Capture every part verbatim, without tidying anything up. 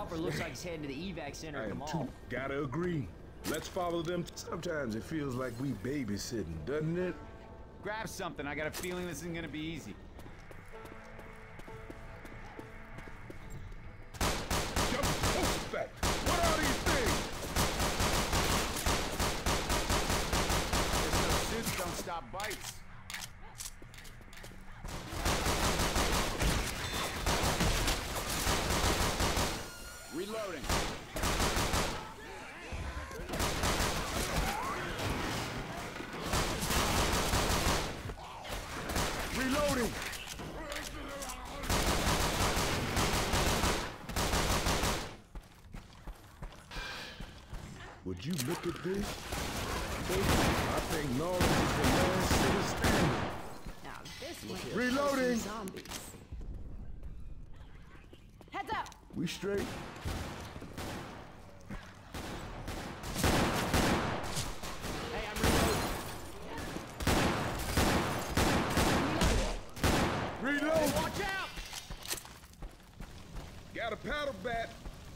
Chopper looks like he's heading to the evac center I at the am mall. too. Gotta agree. Let's follow them. Sometimes it feels like we babysitting, doesn't it? Grab something. I got a feeling this isn't gonna be easy. Jump post back. What are these things? Guess those suits don't stop bites. Reloading. Reloading. Would you look at this? I think knowledge is the last city standing. Now this way. Reloading. Zombies. Heads up. We straight? Hey, I'm reloading. Reload. Watch out! Got a paddle bat.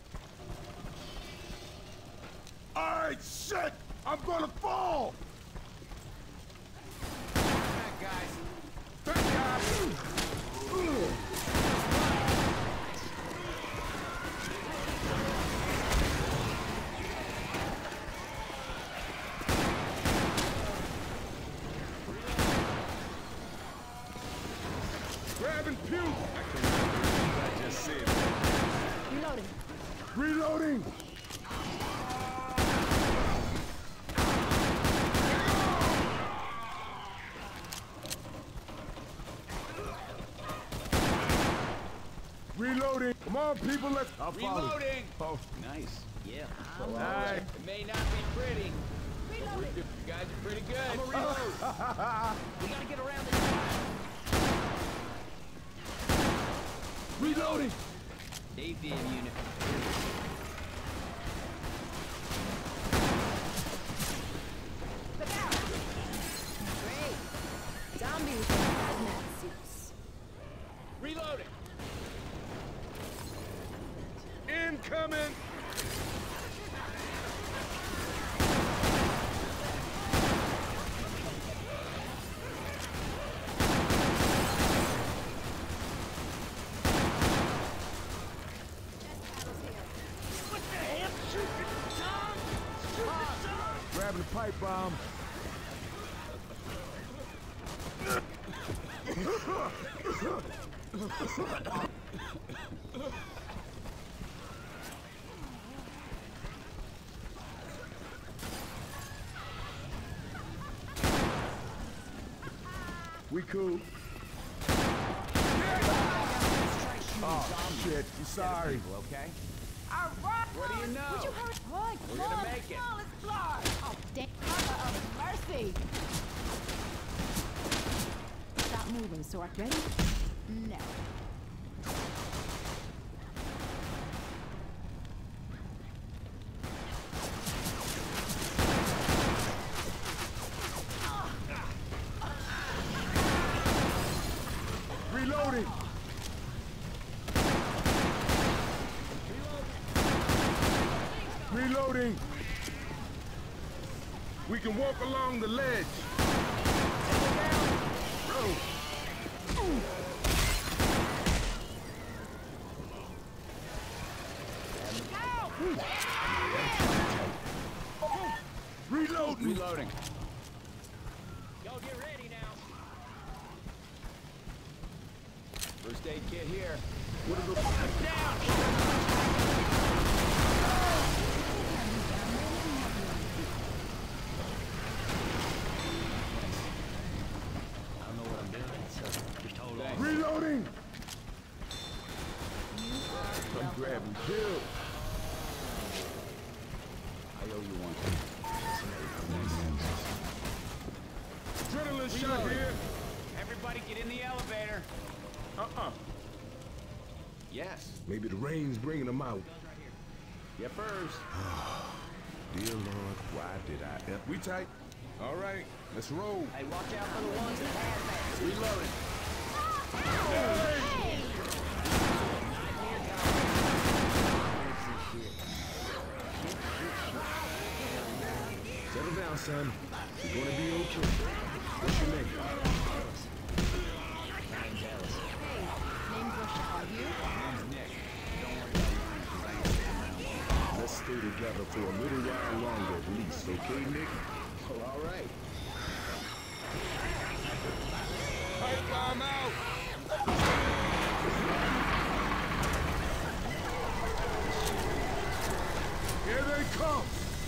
Alright, shit! I'm gonna fall! Back, guys. Back, guys! Grabbing pew! I can't remember what I just said. Reloading. Reloading! Reloading! Come on, people, let's... I'll follow. Reloading. Oh, Nice. Yeah. all right. It may not be pretty. Reloading. You guys are pretty good. I'm a reload. We gotta get around this guy. Reloading! A V M unit. Look out. Great. Zombies with hazmat suits. Reloading. Incoming! Grabbing the pipe bomb. We cool. Oh, shit. I'm sorry. Okay. All right. What do you know? Would you hurry? Boy, We're gonna make it. Smallest floor. Oh, damn. Mother of mercy. Stop moving, Sork. Ready? No. Reloading! Reloading! We can walk along the ledge. Reloading! Reloading. Y'all get ready now. First aid kit here. What is the... Down! I don't know what I'm doing, so just hold on. Reloading! I'm grabbing Bill. I owe you one. Adrenaline shot here. Everybody get in the elevator. Uh-uh. Yes. Maybe the rain's bringing them out. You first. Dear Lord, why did I ever... We tight. All right, let's roll. Hey, watch out for the ones that have that. Reloading. Hey! now, son. You're gonna be okay. What's your name? Hey, name's Rochelle. You? Name's Nick. Don't worry about mine. Let's stay together for a little while longer at least, okay, Nick? Well, all right. Pipe bomb out! Here they come!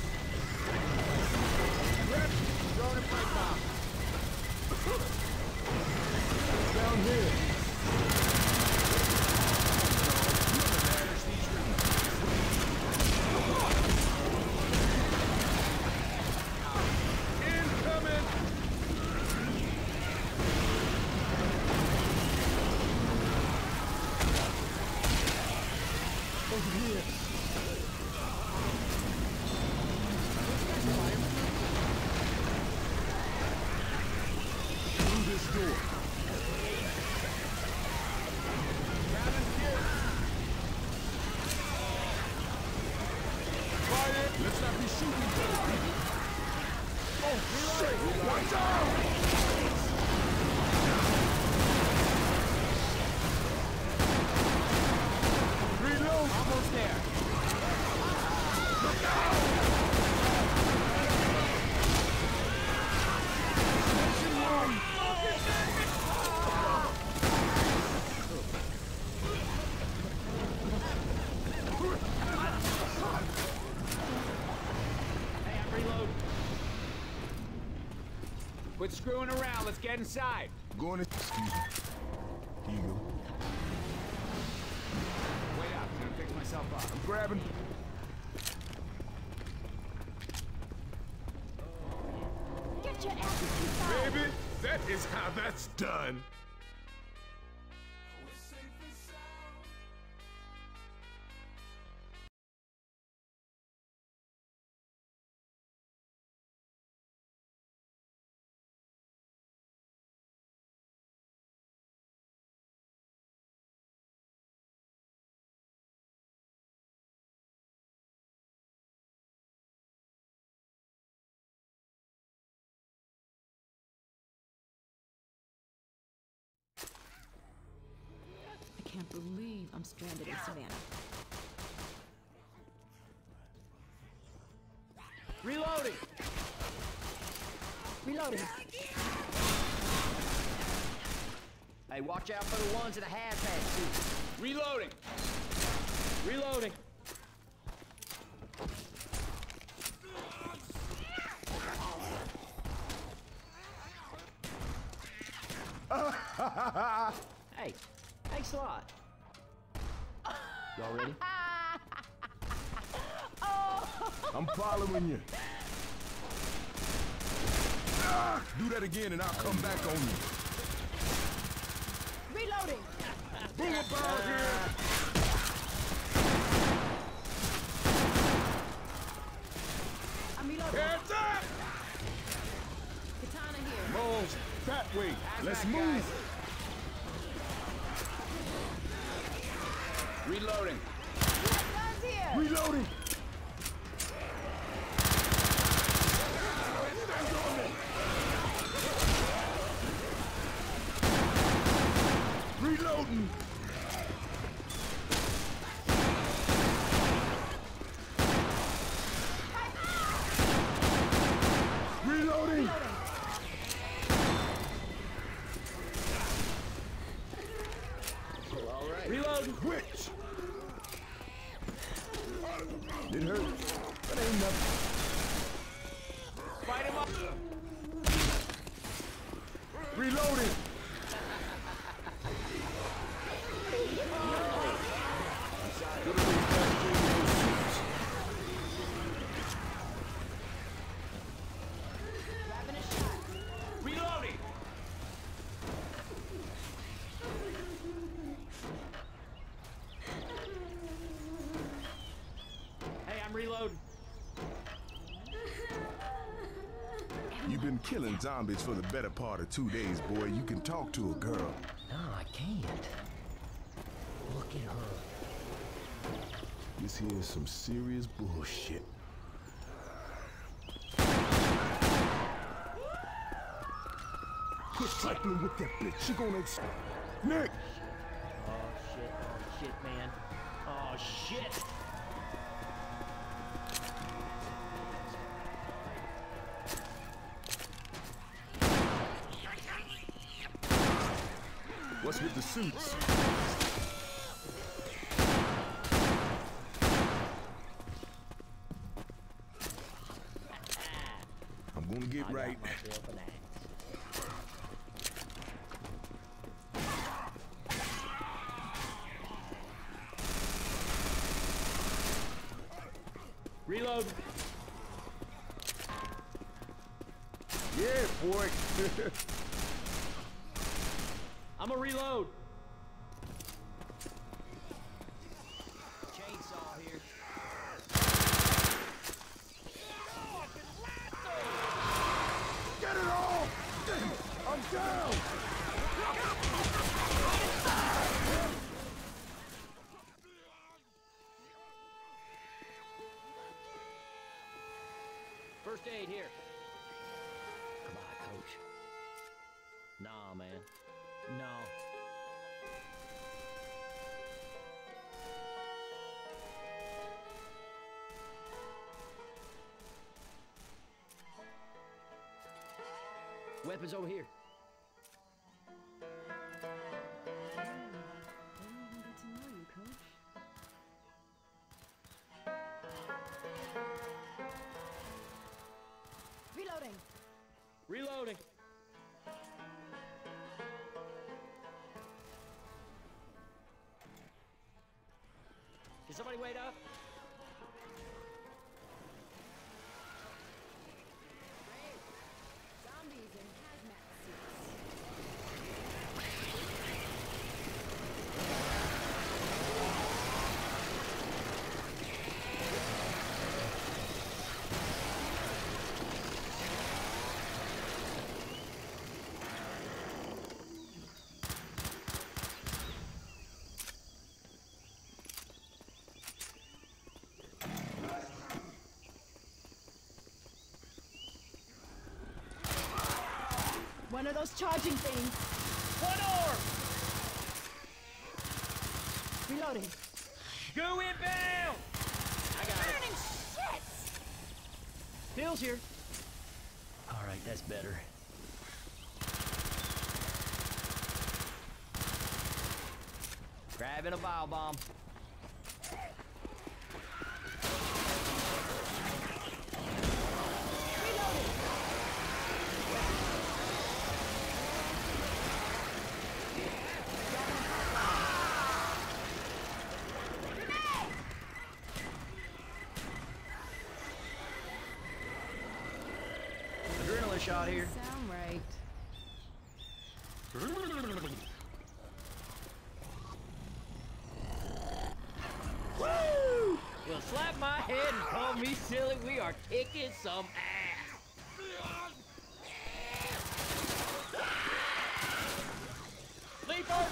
Throwing a pipe bomb. Down here! Incoming! Over here! Through this door. Quiet! Let's not be shooting each other, people. Oh, shit! Watch out! Reload! Almost there. Hey, I'm reloading. Quit screwing around. Let's get inside. Going in. Excuse me. Here you go. Wait up. I'm gonna fix myself up. I'm grabbing. Get your asses inside. Baby, that is how that's done. I can't believe I'm stranded in Savannah. Reloading. Reloading. Hey, watch out for the ones in the hazmat suits. Reloading. Reloading. Hey, thanks a lot. Y'all ready? I'm following you. Ah, do that again and I'll come back on you. Reloading. Boom about here. I'm reloading. Heads up! Katana here. Balls, that way. Let's Hazmat move. guys. Reloading. Guns here. Reloading. Reloading. Reloading. All right. Reloading. Which? It hurt, but ain't nothing. Fight him up. Reloading. Look at those guys bringing those suits. Grabbing a shot. Reloading. Hey, I'm reloading. You've been killing zombies for the better part of two days, boy. You can talk to a girl. No, I can't. Look at her. This here is some serious bullshit. fiddling with that bitch. She gonna ex- Nick! Oh shit, oh shit, man. Oh shit! What's with the suits? I'm gonna get I got right. myself an axe. Reload. Yeah, boy. I'm a reload. Chainsaw here. Get it all! Damn it! I'm down! First aid here. Come on, coach. Nah, man. No. Weapons over here. I didn't even get to know you, Coach. Reloading. Reloading. Can somebody wait up? Zombies in hazmat suits. One of those charging things. One arm! Reloading. Go inbound! I got it. Burning shit! Bill's here. All right, that's better. Grabbing a bile bomb. Adrenaline shot here. Sound right. Woo! Well, slap my head and call me silly. We are kicking some ass. Sleeper!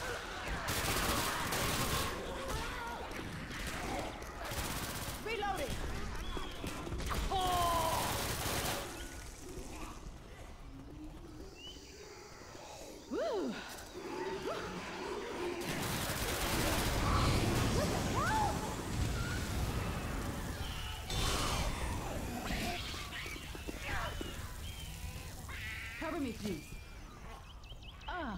Reloading. Oh! Woo! Cover me, please. Ah.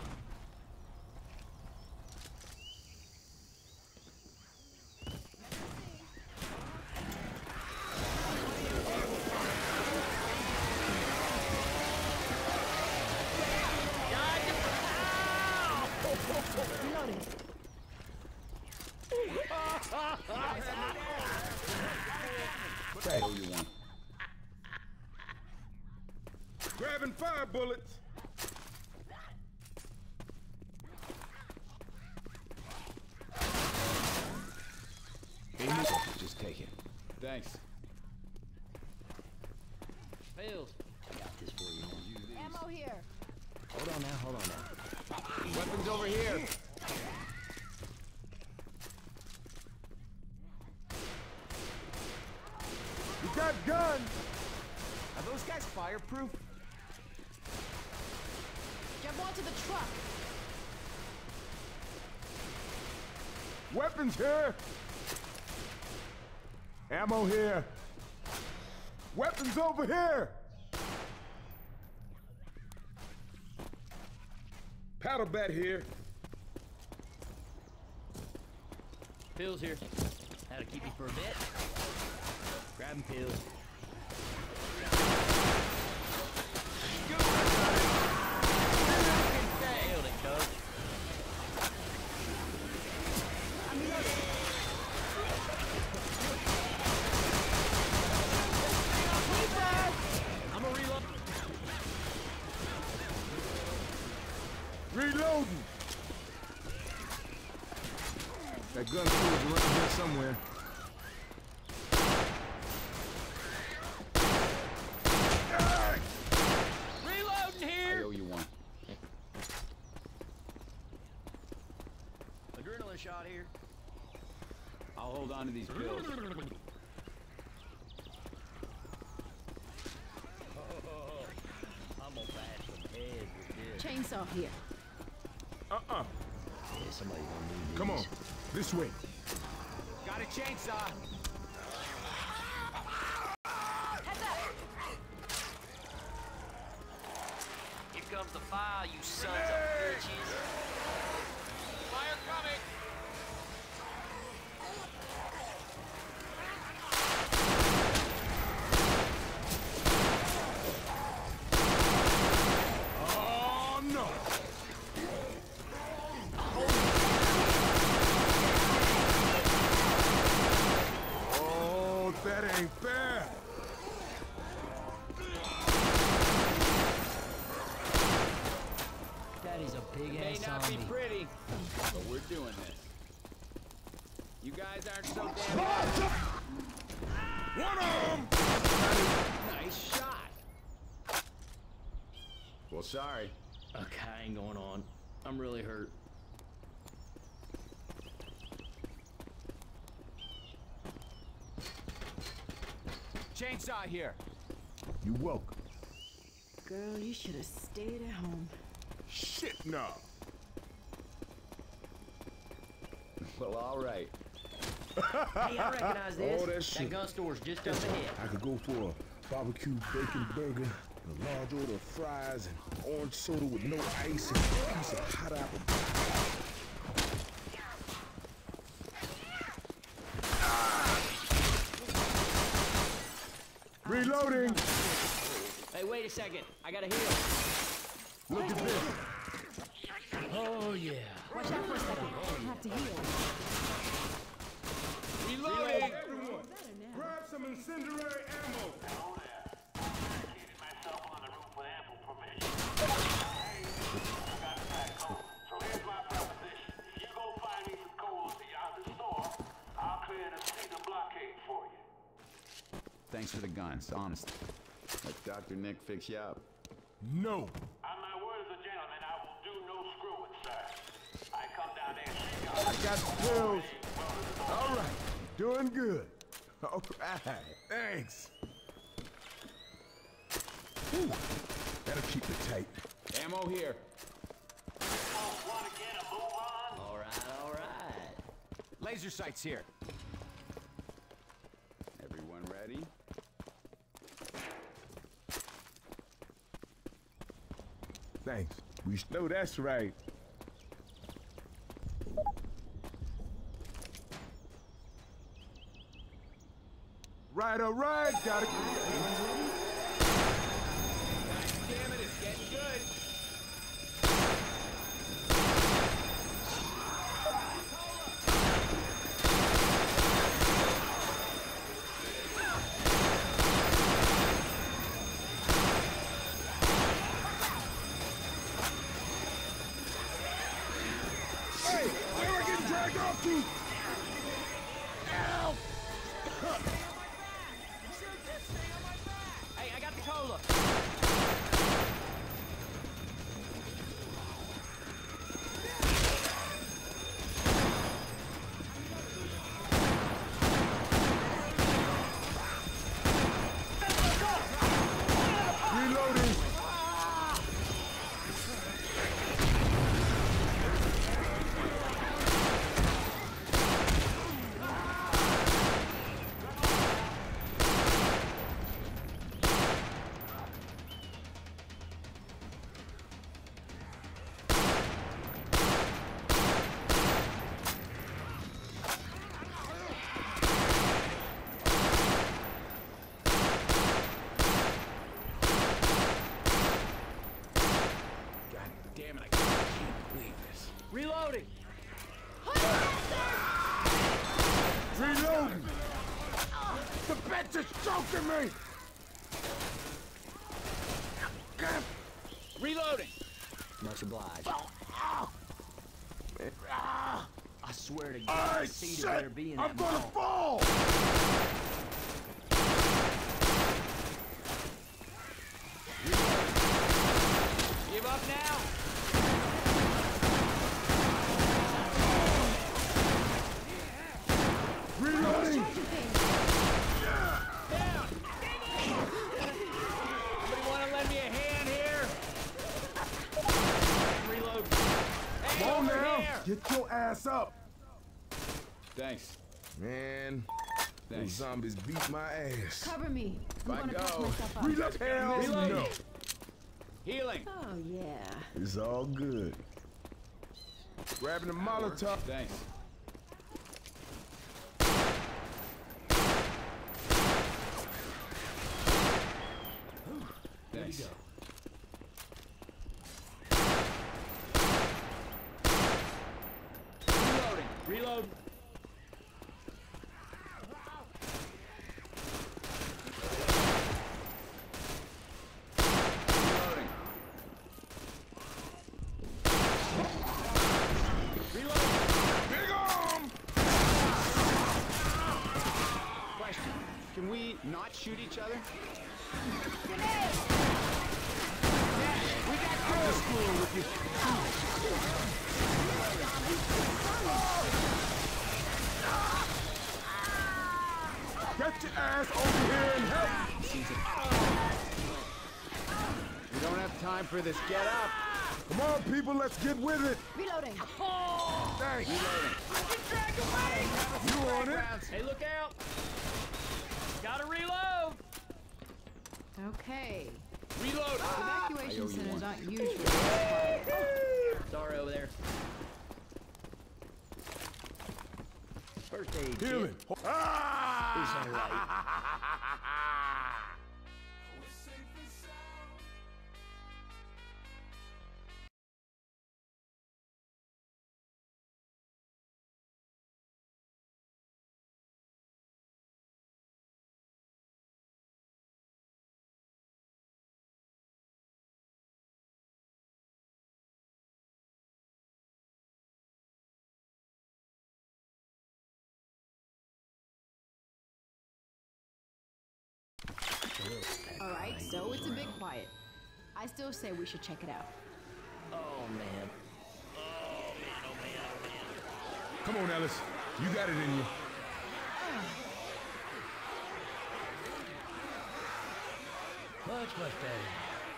Reloading. What the you want? Grabbing fire bullets. Just take it. Thanks. Pills. I got this for you. Ammo here. Hold on now, hold on now. Weapons over here. You got guns. Are those guys fireproof? Jump Grab onto the truck. Weapons here! Ammo here! Weapons over here! Paddle bat here. Pills here. That'll keep you for a bit. Grabbing pills. Nailed it, coach. I'm gonna reload. Reloading! That gun is running here somewhere. Reloading I here! owe you one. Adrenaline shot here. I'll hold on to these pills. Oh, I'm gonna bash some heads with this. Chainsaw here. Uh-uh. Yeah, somebody gonna need these. Come on. This way. Got a chainsaw. Heads up! Here comes the fire, you sons of bitches. Fire coming! Oh, no! Oh, that ain't fair! Daddy's a big May ass not be zombie. pretty, but we're doing this. You guys aren't so damn. One arm! Nice shot. Well, sorry. Okay, I ain't going on. I'm really hurt. Chainsaw here. You welcome. Girl, you should have stayed at home. Shit, no. Well, all right. Hey, I recognize this. Oh, that shit. gun store's just up ahead. I could go for a barbecue bacon burger, and a large order of fries, and orange soda with no ice, and a piece of hot apple pie. Reloading! Hey, wait a second. I gotta heal. Look at this. Oh, yeah. Watch out for a second. I have to heal. Reloading! Everyone, grab some incendiary ammo. So here's my proposition. If you go find me some coals to yonder store, I'll clear the cedar blockade for you. Thanks for the guns, honestly. Let Doctor Nick fix you up. No. On my word as a gentleman, I will do no screwing, sir. I come down there and see y'all. I got the pills. All right. Doing good. All right. Thanks. Whew. That'll keep it tight. Ammo here. Want to get a move on? All right, all right. Laser sights here. Everyone ready? Thanks. We know that's right. Right, all right. Gotta. Damn it, it's getting good. Hey, where are we getting dragged off to? Ow! Hey, I got the cola. Reloading. strength. Reloading. Much obliged. I swear to God, Alright, Cedar shit! better be in I'm that gonna mall. fall! Give up now. Reloading! Down. Somebody want to lend me a hand here? Reload. Hey, Come on over now! here. Get your ass up! Thanks. Man, those Thanks. zombies beat my ass. Cover me. I'm I gonna patch go. myself up. Reload! Hell Reload. no! Healing. Oh, yeah. It's all good. Grabbing the Molotov. Thanks. Thanks. Reloading. Reload. Reloading. Reload. Big arm! Question. Can we not shoot each other? I'm just screwing with you. Get your ass over here and help! We don't have time for this. Get up. Come on, people, let's get with it! Reloading. Thanks! Reloading. You on it? Hey, look out! Gotta reload! Okay. Reload. Evacuation centers aren't usually this quiet. Sorry over there. First aid kit. Healing! Ah! It's all right. All right, so it's a bit quiet. I still say we should check it out. Oh, man. Oh, man, oh, man, oh, man. Come on, Ellis. You got it in you. Much, much better.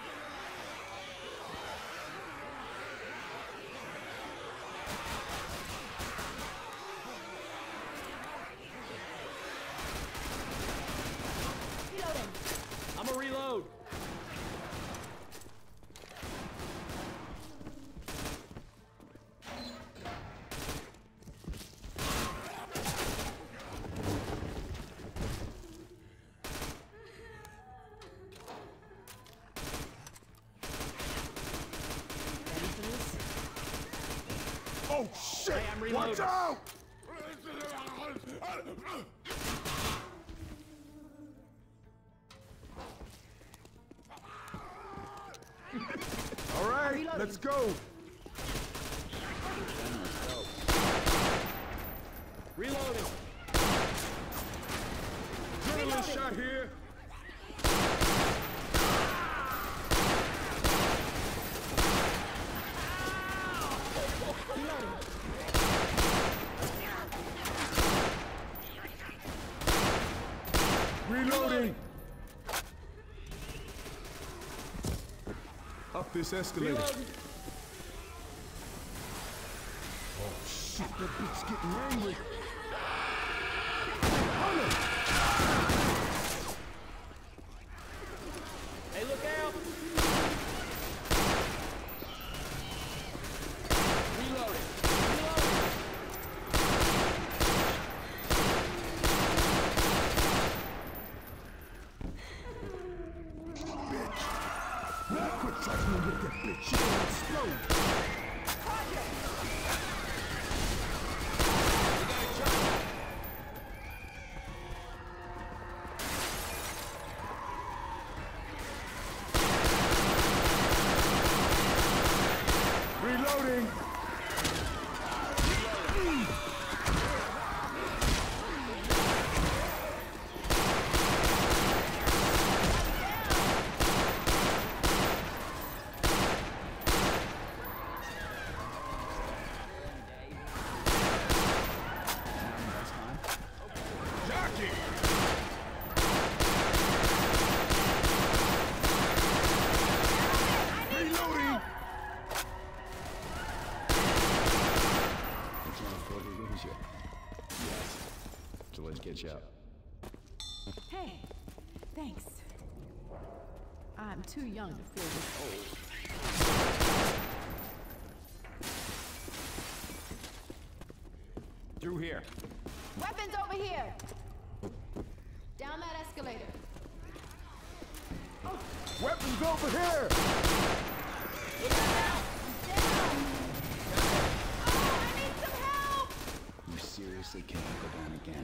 Reloading. I'm a reload. Ready for this? Oh, shit! Hey, I'm Watch reloading. out! All right, Reloading. let's go. Reloading. Adrenaline shot here. Reloading. Up this escalator. Reloading. Oh shit, that bitch getting angry. Hey, look out! Reloading. Reloading. Quit trifling with that bitch. She gonna explode. get you up. Hey, thanks. I'm too young to feel this old. Through here. Weapons over here! Down that escalator. Weapons over here! I'm down! Oh, I need some help! You seriously can't go down again?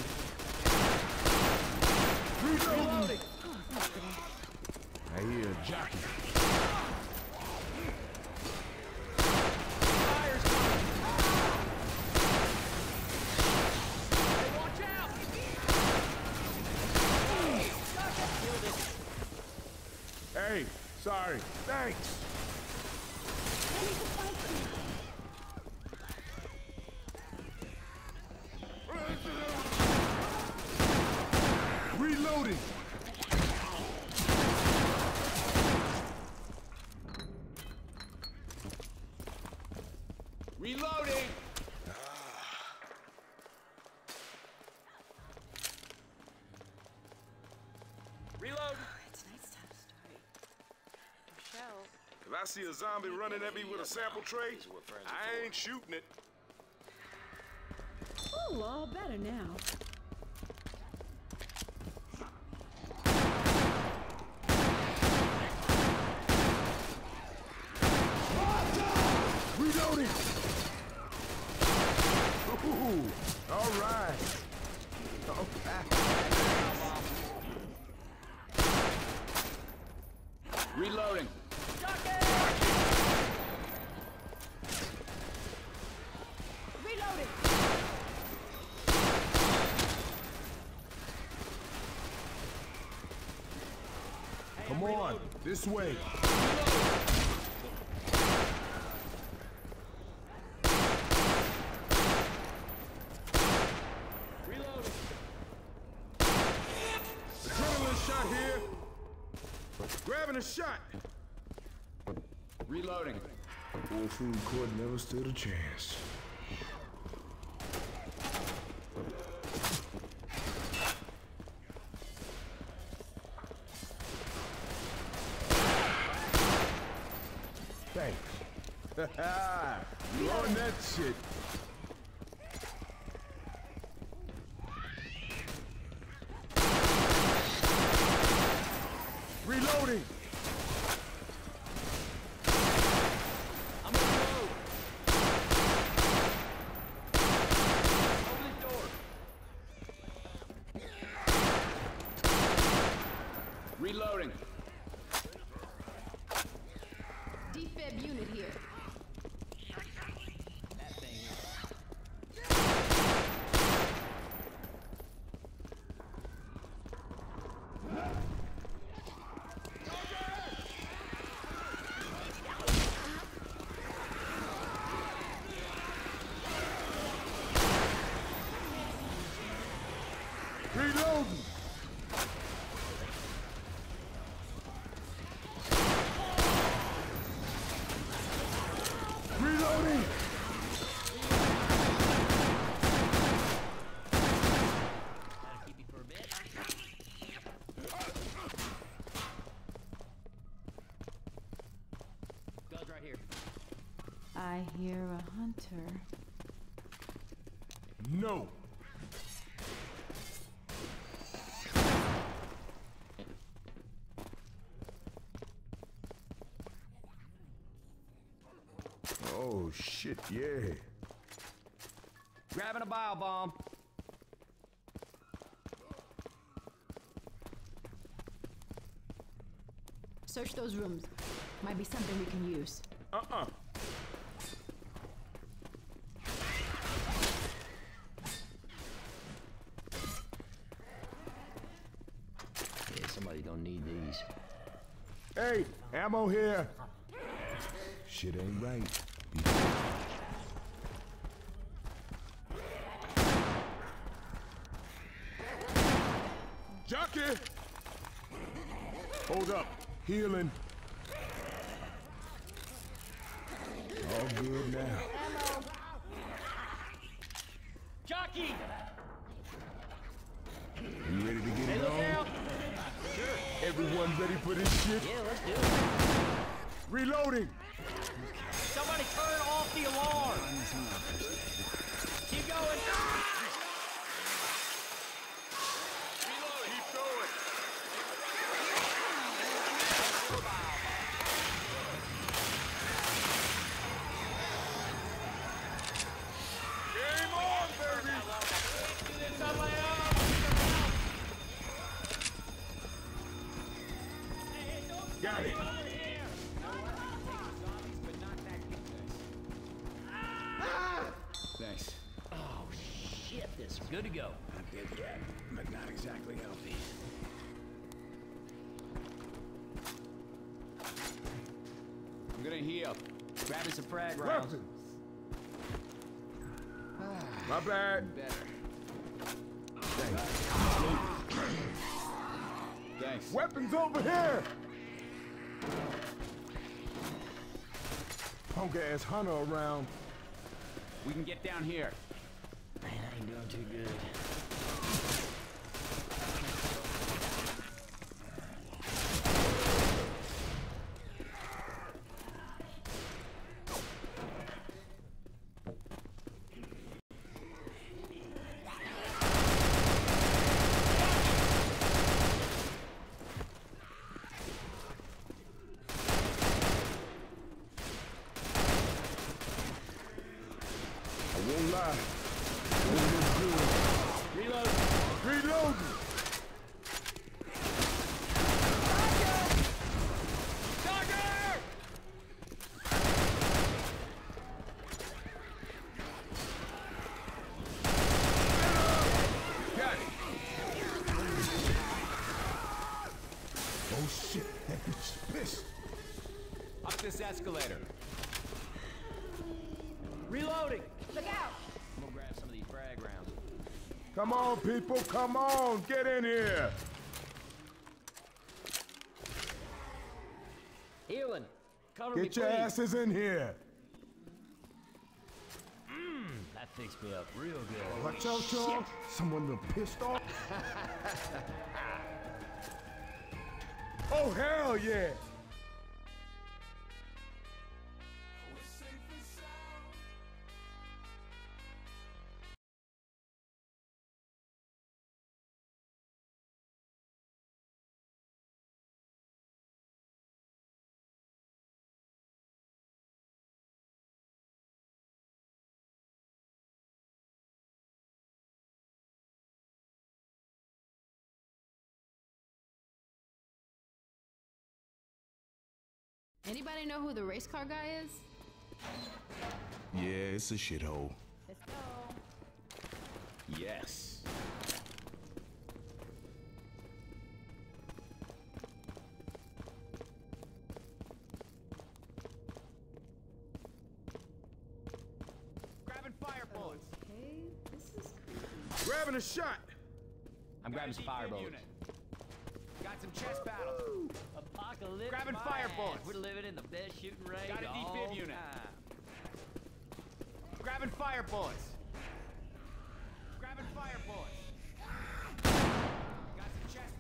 Reloading! I hear a jockey. Fire's coming! Hey, watch out! Killed it. Hey, sorry. Thanks. I need to fight you. Reloading! Reloading! Reload! It's nighttime story. Michelle. If I see a zombie running at me with a sample tray, I ain't shooting it. Ooh, all better now. Reloading! Ooh, all right. Oh, Reloading. Reloaded! come on, this way. Reload! Adrenaline shot here. Grabbing a shot. Reloading. Poor food court never stood a chance. Thanks. You on that shit. Reloading! I'm gonna reload! Open the door! Reloading. Defib unit here. That thing is... Reloading! Reloading! That'll keep you for a bit. Guns right here. I hear a hunter. No! Oh, shit, yeah. Grabbing a bio bomb. Search those rooms. Might be something we can use. Uh-uh. Yeah, somebody don't need these. Hey, ammo here. Shit ain't right. Jockey! Hold up. Healing. All good now. Jockey! You ready to get Hey, it look on? out! Everyone ready for this shit? Yeah, let's do it. Reloading! Somebody turn off the alarm! Keep going! Keep going. Game on, baby! It's on my own! Got it. Thanks. Oh, shit, this is good to go. Not dead yet, but not exactly healthy. I'm gonna heal. Grab us some frag rounds. Weapons! My bad. Better. Thanks. Weapons over here! Punk ass hunter around. We can get down here. Man, I ain't doing too good. I won't lie. Don't look good. Reload! Reloading! Dogger! Got it! Oh shit, that bitch is pissed. Up this escalator. Reloading! Look out! I'm gonna grab some of these frag rounds. Come on, people, come on, get in here! Healing! Cover me, Get your please. asses in here! That fixed me up real good. Watch out, y'all. Someone done pissed off. Oh, hell yeah! Anybody know who the race car guy is? Yeah, it's a shithole. Let's go. Yes. Grabbing fire bullets. Okay, this is creepy. Grabbing a shot. I'm grabbing some fire bullets. Got some chest battles. Apocalypse. Grabbing my fire ass. bullets. We're living in the best shooting range Got a of defib all unit. time. Grabbing fire bullets. Grabbing fire bullets. Got some chest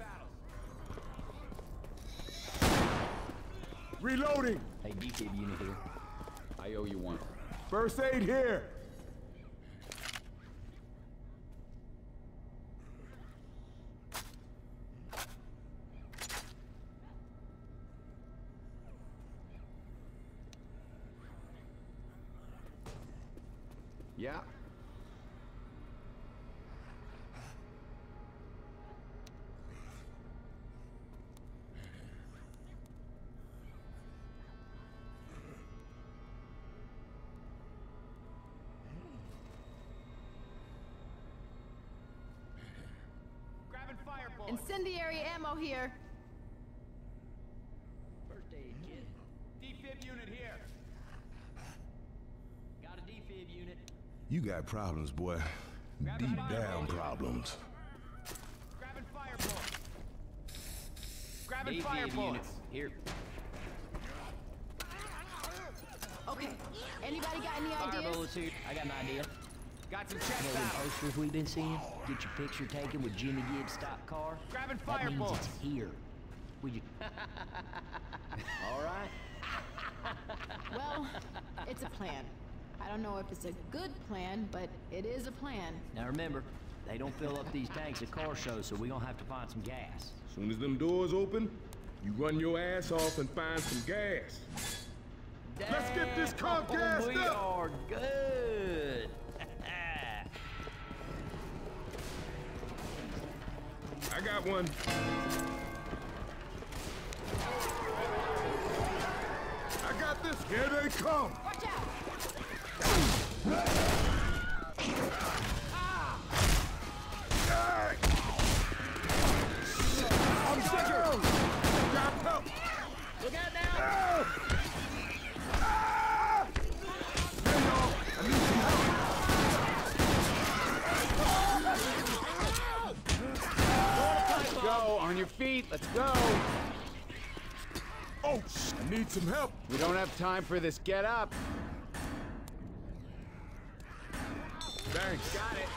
battles. Reloading. Hey, defib unit here. I owe you one. First aid here. Yeah. Grabbing fire bullets. Incendiary ammo here. First aid kit. Defib unit here. Got a defib unit. You got problems, boy. Deep down problems. Grabbing fire bullets. Grabbing fire Defib unit bullets. here. Okay. Anybody got any Fire ideas? bullets here. I got an idea. Got some You check know them valve. posters we've been seeing? Get your picture taken with Jimmy Gibbs' stock car? Grabbing That fire means bullets. it's here. Would you... All right. Well, it's a plan. I don't know if it's a good plan, but it is a plan. Now remember, they don't fill up these tanks at car shows, so we're gonna have to find some gas. Soon as them doors open, you run your ass off and find some gas. Let's get this car Damn, gassed we up. are good. I got one. I got this. Here they come. Watch out! Hey! I'm down. Got help. Look out now! Help! Ah! Hey, y'all. I need some help. Let's go. On your feet. Let's go. Oh, sh- I need some help. We don't have time for this. Get up. Thanks. Got it.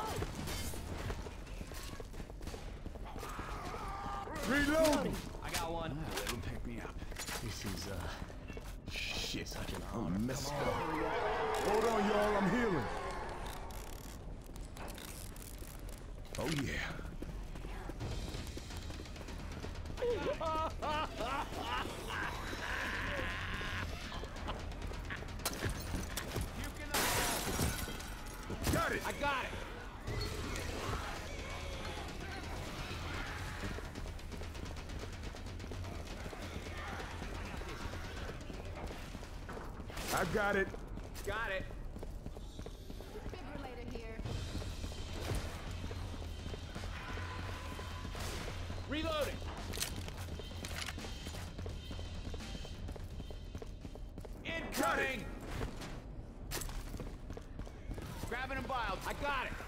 Reloading. I got one. That'll pick me up. This is, uh, Shit. such an I'm honor. messed up. Hold on, y'all. I'm healing. Oh, yeah. Got it. I got it. I got it. Got it. Defibrillator here. Reloading. Incoming. Grabbing a vial. I got it.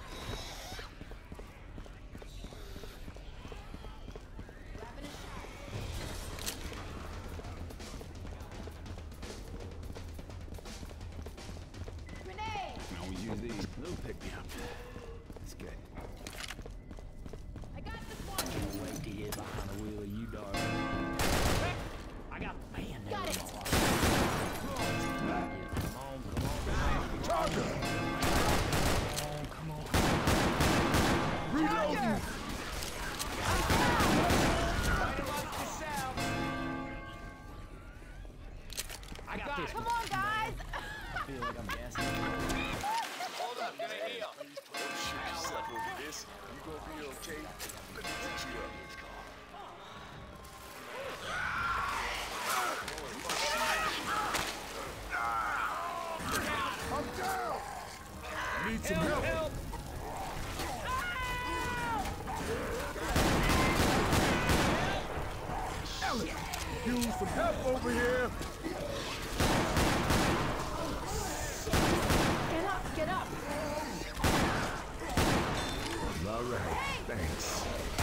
Grabbing a shot. Grenade! Can always use these. They'll pick me up. That's good. I got this one! Can't wait to get behind the wheel of you, darling. I got man there. Got it. Come on, come on, come on. Charger. Come on, come on. Reloading. I got this Come one. on, guys! I feel like I'm gassing. Hold up. Gonna heal. Yourself over this. You gonna be okay? Let me get you up. I'm down. I need some help. Help. Ellen, use some help over here. Get up, get up! All right. Thanks.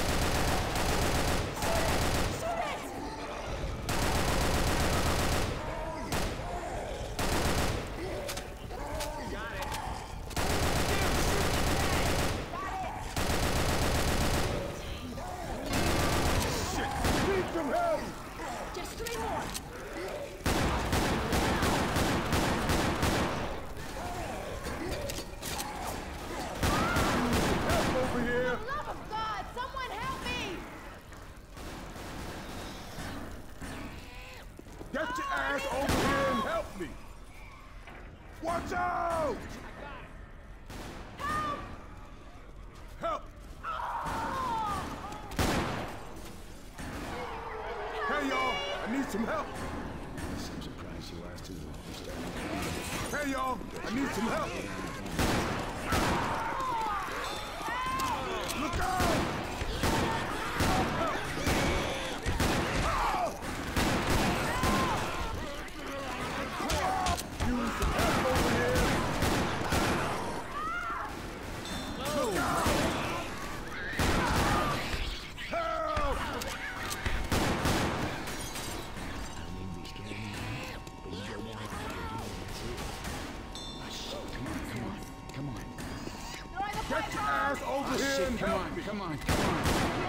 Got it. Need some help. Just three more! Help over here. For the love of God, someone help me! Get your ass over here and help me. Watch out. Help! Help. Hey, y'all. I need some help. I'm surprised you last two are starting. Hey, y'all. I need some help. Look out. Use some help over here. Look out. Help. I mean, be scared of me, but you go down there and do it, that's it. Come on, come on, come on. guys over Oh, here shit, and come help on, me. come on, come on.